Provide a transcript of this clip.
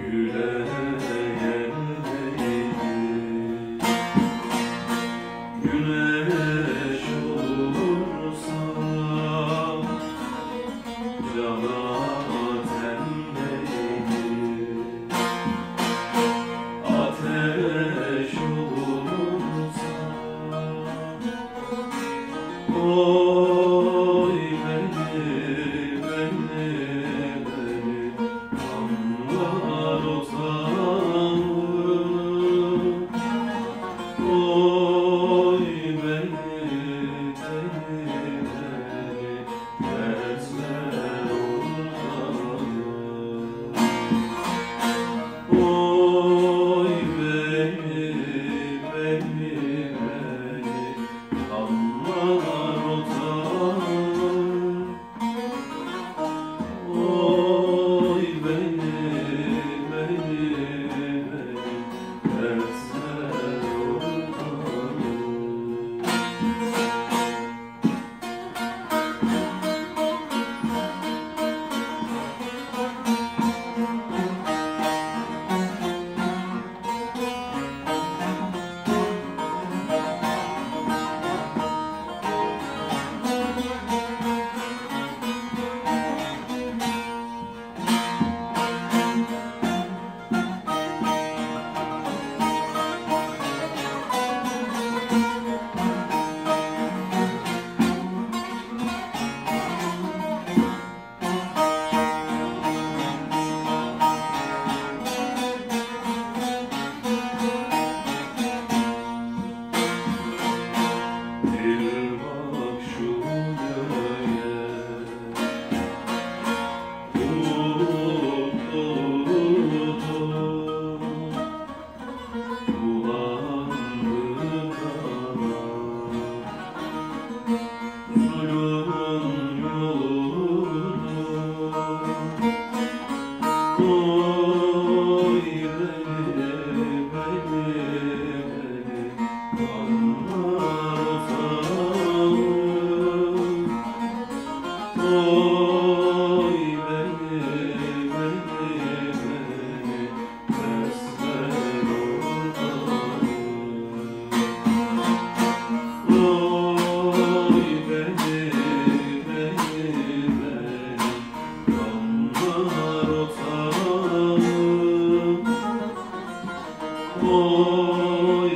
yüreğe güneş olursam cana tendeyim, ateş olursam oy beni anlar o tanrım, oy beni dertler ormanım, oy beni anlar o tanrım, oy beni dertler bir bak şu göğe, bulandı bana zulüm yolunu, oy beni anlar o tanrım, oy beni dersler ormanım, oy beni anlar o tanrım, oy